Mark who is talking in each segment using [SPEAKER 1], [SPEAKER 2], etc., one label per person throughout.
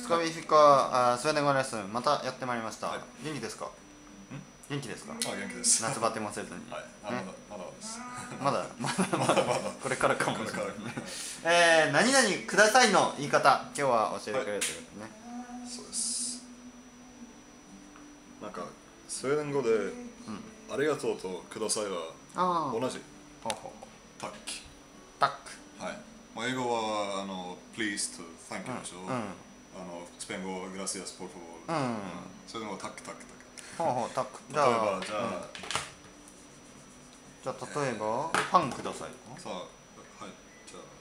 [SPEAKER 1] スカビフィカスウェーデン語レッスンまたやってまいりました。
[SPEAKER 2] はい、
[SPEAKER 1] 元気ですか？元気ですか？
[SPEAKER 2] 元気です。
[SPEAKER 1] 夏バテもせずに。
[SPEAKER 2] はい、
[SPEAKER 1] ね、
[SPEAKER 2] まだです。
[SPEAKER 1] まだこれからかもしれない。何々くださいの言い方、今日は教えてくれるということね。
[SPEAKER 2] そうです。なんかスウェーデン語でありがとうとくださいは同じ。タッキ。
[SPEAKER 1] タック。
[SPEAKER 2] はい。英語はplease to thank you でしょ。スペイン語は gracias por favor。それでもタックタックタック。
[SPEAKER 1] タック。
[SPEAKER 2] 例えばじゃあ
[SPEAKER 1] 例えばパンください。
[SPEAKER 2] さあ、はい、じゃあ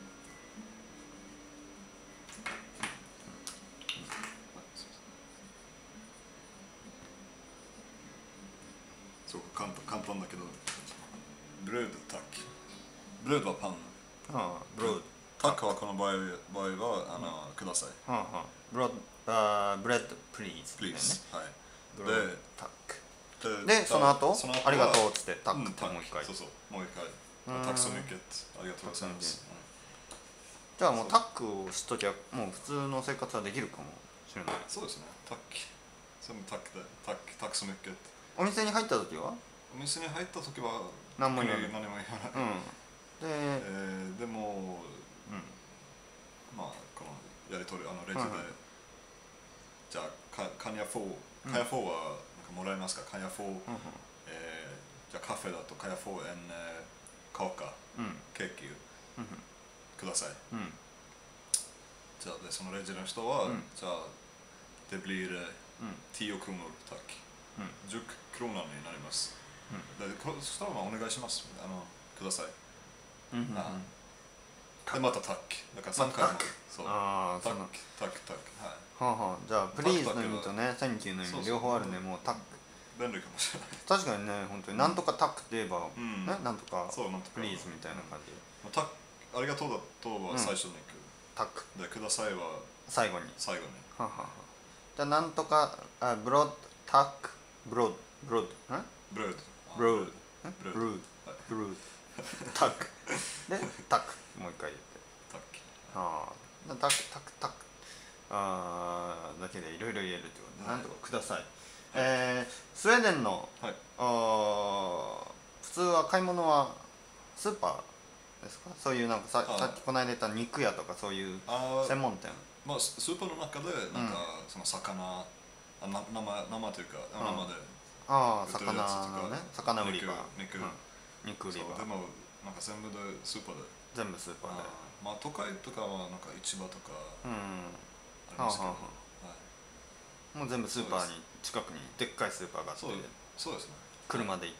[SPEAKER 2] そう簡単だけど、ブレードタック。ブレードはパン。
[SPEAKER 1] ブロード。
[SPEAKER 2] タックはこの場合はください。
[SPEAKER 1] ブレッドプリーズ。
[SPEAKER 2] プリーズ。はい。
[SPEAKER 1] でタック。でその後ありがとうっつってタックってもう一回。
[SPEAKER 2] そうそう、もう一回。タックソミケット、ありがとうございます。
[SPEAKER 1] じゃあもうタックをしときゃもう普通の生活はできるかもしれない。
[SPEAKER 2] そうですね。タック。全部タックで、タックソミケット。
[SPEAKER 1] お店に入った時は？
[SPEAKER 2] お店に入った時は
[SPEAKER 1] 何も言わない。
[SPEAKER 2] でもまあこのやり取りレジでじゃあカニャフォーはなんかもらえますか？カニャフォーじゃあカフェだとカニャフォー買おうかケーキください。じゃあでそのレジの人はじゃあdet blir 10 kronor tack 10 kronor になります。そしたらお願いしますください。でまたタックだから3回もそうタック
[SPEAKER 1] はい。じゃあプリーズの意味とねセンキューの意味両方あるね。もうタック
[SPEAKER 2] 便利かもしれない。
[SPEAKER 1] 確かにね、本当になんとかタックって言えばね、なんとかプリーズみたいな感じ。
[SPEAKER 2] タックありがとうだとは最初に行く。
[SPEAKER 1] タック
[SPEAKER 2] でくださいは
[SPEAKER 1] 最後に。
[SPEAKER 2] じ
[SPEAKER 1] ゃあなんとかブロードタックブロードタックでタックもう一回言って
[SPEAKER 2] タック
[SPEAKER 1] タックだけでいろいろ言えるってことで、なんとかください。スウェーデンの普通は買い物はスーパーですか？そういうなんかさっきこの間言った肉屋とかそういう専門店。
[SPEAKER 2] まあスーパーの中でなんかその魚生というか生で
[SPEAKER 1] 魚のね、魚売り場、肉売り場。
[SPEAKER 2] でもなんか全部スーパーで。
[SPEAKER 1] 全部スーパーで。
[SPEAKER 2] まあ都会とかはなんか市場とかありますけど、
[SPEAKER 1] もう全部スーパーに近くにでっかいスーパーがあって、
[SPEAKER 2] そうですね。
[SPEAKER 1] 車で行って、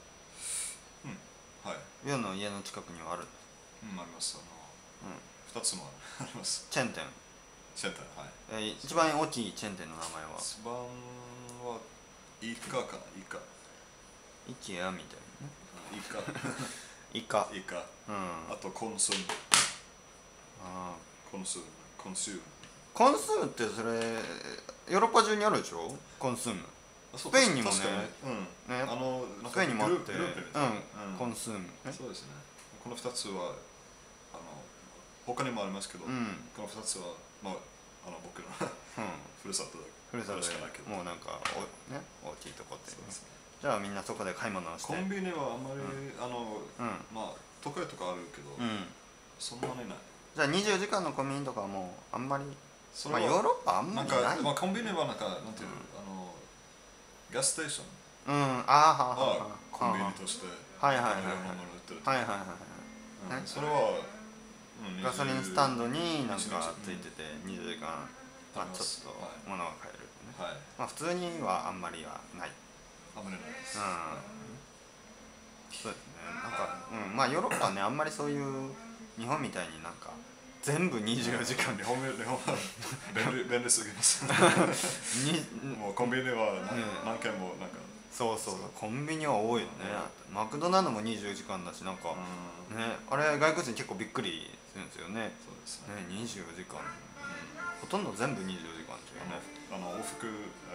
[SPEAKER 1] 家の近くにはある。
[SPEAKER 2] あります。2つもあります。
[SPEAKER 1] チェーン店。一番大きいチェーン店の名前は？
[SPEAKER 2] 一番はイカかな。
[SPEAKER 1] イケアみたいな。イカ。あ
[SPEAKER 2] とコンスーム。コンスーム
[SPEAKER 1] ってそれヨーロッパ中にあるでしょ？コンスーム。スペインにもね、スペインにもあって、コンスーム。
[SPEAKER 2] そうですね。この2つは他にもありますけど、この2つは僕のふるさとで
[SPEAKER 1] もうなんか大きいとこって。じゃあみんなそこで買い物をして。
[SPEAKER 2] コンビニはあんまりまあ都会とかあるけどそんなにない。
[SPEAKER 1] じゃあ24時間のコンビニとかはもうあんまり、まあヨーロッパあんまりない。
[SPEAKER 2] まあコンビニはなんかなんていうガスステーションコンビニとして
[SPEAKER 1] それ
[SPEAKER 2] は
[SPEAKER 1] ガソリンスタンドになんかついてて24時間ちょっと物が買える。まあ普通にはあんまりはない。
[SPEAKER 2] あんまりないです。
[SPEAKER 1] そうですね。なんかまあヨーロッパはねあんまりそういう日本みたいになんか全部24時間。
[SPEAKER 2] 日本は便利すぎます。もうコンビニは何軒もなんか。
[SPEAKER 1] そうコンビニは多いよね。マクドナルドも24時間だし、なんかねあれ外国人結構びっくりするんですよね。
[SPEAKER 2] そうです
[SPEAKER 1] ね。24時間ほとんど全部24時間ですよね。
[SPEAKER 2] 洋服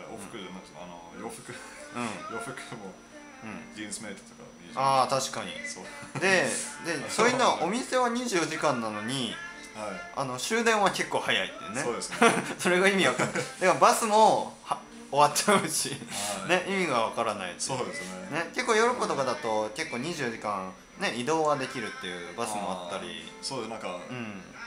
[SPEAKER 2] もジーンズメイトとか。
[SPEAKER 1] 確かに。でそういうのお店は24時間なのに終電は結構早いっていうね。
[SPEAKER 2] そうですね
[SPEAKER 1] それが意味わかんない。だからバスも終わっちゃうし、ね、意味がわからない。
[SPEAKER 2] そうですね。
[SPEAKER 1] 結構ヨーロッパとかだと結構24時間ね移動はできるっていうバスもあったり。
[SPEAKER 2] そうでなんか、なんていう、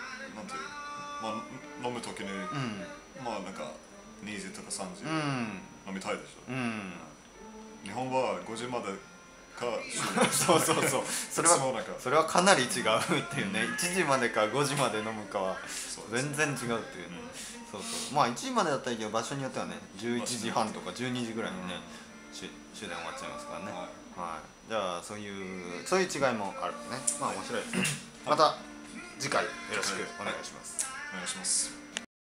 [SPEAKER 2] 飲む時に、なんか2時とか3時飲みたいでしょ。日本は5時までか
[SPEAKER 1] そうそれはかなり違うっていうね。1時までか5時まで飲むかは全然違うっていうね。まあ1時までだったらいいけど場所によってはね11時半とか12時ぐらいにね終電終わっちゃいますからね。じゃあそういう違いもあるね。まあ面白いですね。また次回よろしくお願いします。
[SPEAKER 2] お願いします。